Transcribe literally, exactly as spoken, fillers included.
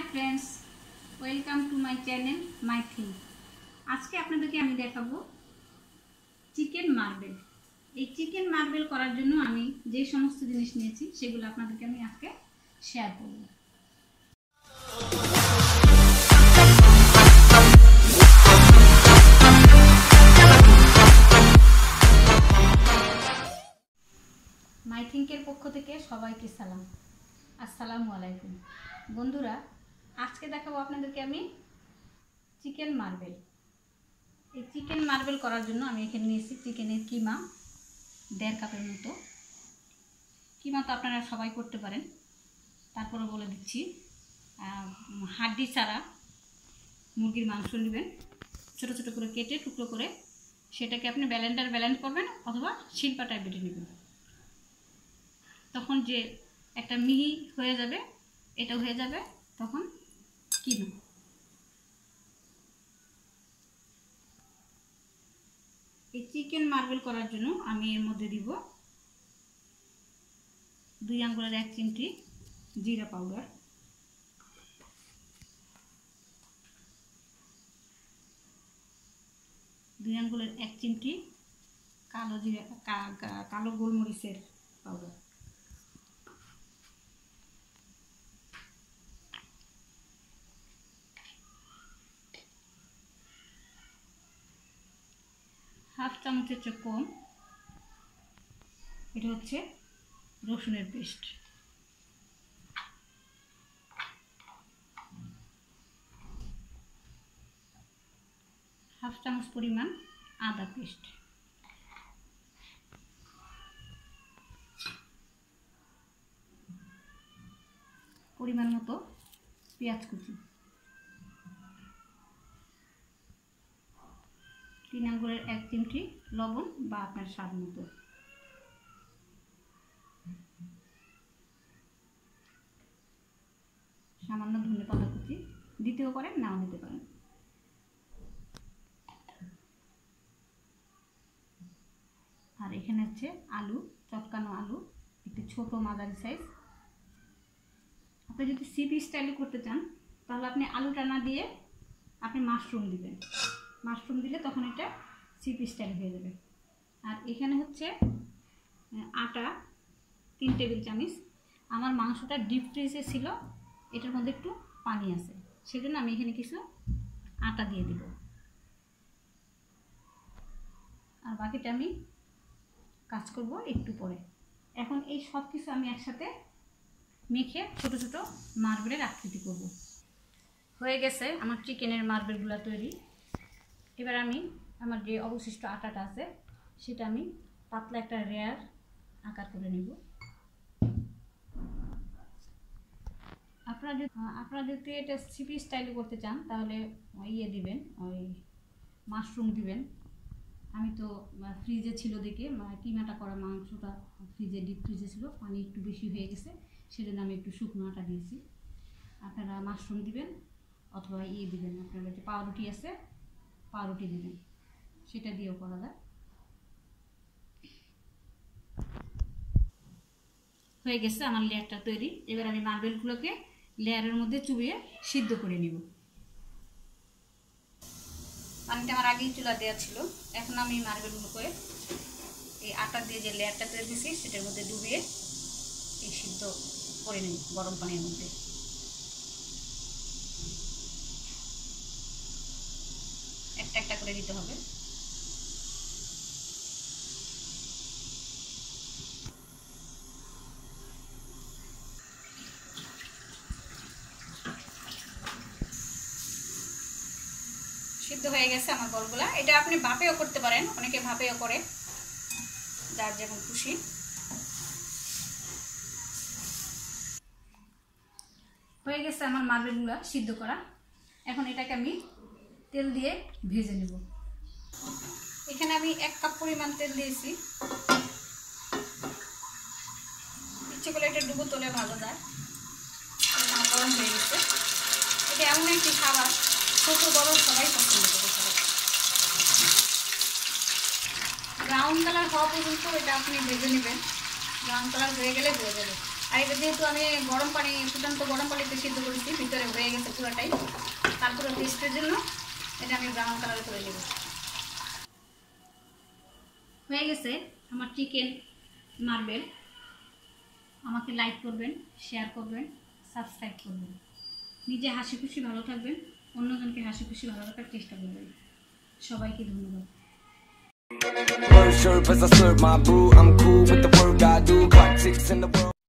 Friends welcome to my channel my thing. आज के आपनादेरके आमी देखाबो चिकेन मार्बेल। এই চিকেন মার্বেল করার জন্য আমি যে সমস্ত জিনিস নিয়েছি সেগুলো আপনাদেরকে আমি আজকে শেয়ার করব। মাই থিংকের পক্ষ থেকে সবাইকে সালাম, আসসালামু আলাইকুম। বন্ধুরা, আজকে দেখাবো আপনাদেরকে আমি চিকেন মার্বেল। এই চিকেন মার্বেল করার জন্য আমি এখানে নিয়েছি চিকেনের কিমা দেড় কাপের মতো। কিমা তো আপনারা সবাই করতে পারেন, তারপরে বলে দিচ্ছি হাড্ডি ছাড়া মুরগির মাংস নেবেন, ছোটো ছোটো করে কেটে টুকরো করে সেটাকে আপনি ব্লেন্ডার ব্লেন্ড করবেন অথবা শিলপাটায় বেটে নেবেন। তখন যে একটা মিহি হয়ে যাবে, এটা হয়ে যাবে তখন কিমা। এই চিকেন মার্বেল করার জন্য আমি এর মধ্যে দিব দুই আঙ্গুলের এক চিমটি জিরা পাউডার, দুই আঙ্গুলের এক চিমটি কালো জিরা কালো গোলমরিচের পাউডার, হাফ চামচের চেয়ে কম এটা হচ্ছে রসুনের পেস্ট, হাফ চামচ পরিমাণ আদা পেস্ট, পরিমাণ মতো পেঁয়াজ কুচি, তিন আঙ্গুলের এক চিমটি লবণ বা আপনার স্বাদ মতো, সামান্য ধনে পাতা কুচি দিতেও পারেন, নাও দিতে পারেন। আর এখানে হচ্ছে আলু, চটকানো আলু, একটু ছোট মাঝারি সাইজ। আপনি যদি সিপি স্টাইলে করতে চান তাহলে আপনি আলুটা না দিয়ে আপনি মাশরুম দিবেন, মাশরুম দিলে তখন এটা সিপি স্টাইল হয়ে যাবে। আর এখানে হচ্ছে আটা তিন টেবিল চামচ। আমার মাংসটা ডিপ ফ্রিজে ছিল, এটার মধ্যে একটু পানি আছে, সেজন্য আমি এখানে কিছু আটা দিয়ে দিব। আর বাকিটা আমি কাজ করব একটু পরে। এখন এই সব কিছু আমি একসাথে মেখে ছোট ছোট মার্বেলের আকৃতি করব। হয়ে গেছে আমার চিকেনের মার্বেলগুলো তৈরি। এবার আমি আমার যে অবশিষ্ট আটাটা আছে সেটা আমি পাতলা একটা রেয়ার আকার করে নেব। আপনারা যদি আপনারা যদি এটা সিপি স্টাইলে করতে চান তাহলে ইয়ে দিবেন, ওই মাশরুম দিবেন। আমি তো ফ্রিজে ছিল দেখে কিমাটা করা মাংসটা ফ্রিজে ডিপ ফ্রিজে ছিল, পানি একটু বেশি হয়ে গেছে, সেজন্য আমি একটু শুকনো আটা দিয়েছি। আপনারা মাশরুম দিবেন অথবা ইয়ে দিবেন, আপনার যে পাউরুটি আছে পাউরুটি দিবেন, সেটা দিয়েও করা যায়। হয়ে গেছে আমার লেয়ারটা তৈরি। এবার আমি মার্বেলগুলোকে লেয়ারের মধ্যে চুবিয়ে সিদ্ধ করে নিব। পানিটা আমার আগেই চুলা দেওয়া ছিল। এখন আমি মার্বেলগুলোকে এই আটা দিয়ে যে লেয়ারটা তৈরি দিয়েছি সেটার মধ্যে ডুবিয়ে এই সিদ্ধ করে নিই গরম পানির মধ্যে। একটা একটা করে দিতে হবে। সিদ্ধ হয়ে গেছে আমার বলগুলা। এটা আপনি ভাপেও করতে পারেন, অনেকে ভাপেও করে, যার যেমন খুশি। হয়ে গেছে আমার মার্বেলগুলা সিদ্ধ করা। এখন এটাকে আমি তেল দিয়ে ভেজে নেব। এখানে আমি এক কাপ পরিমাণ তেল দিয়েছি। ইচ্ছে করলে এটা ডুবো তোলে ভালো যায়। গরম হয়ে গেছে। এটা এমন একটি খাবার ছোট বড় সবাই পছন্দ করে। সবাই ব্রাউন কালার হওয়া পর্যন্ত এটা আপনি ভেজে নেবেন। ব্রাউন কালার হয়ে গেলে হয়ে যাবে। আর এটা যেহেতু আমি গরম পানি ফুটান্ত গরম পানিতে সিদ্ধ করেছি, ভিতরে হয়ে গেছে। গেছে পুরোটাই। তারপরে টেস্টের জন্য এটা আমি ব্রাউন কালার করে নেব। হয়ে গেছে আমার চিকেন মার্বেল। আমাকে লাইক করবেন, শেয়ার করবেন, সাবস্ক্রাইব করবেন। নিজে হাসি খুশি ভালো থাকবেন, অন্যজনকে হাসি খুশি ভালো রাখার চেষ্টা করবেন। সবাইকে ধন্যবাদ। Word sure as I serve my brew, I'm cool with the work I do. Clock ticks in the world.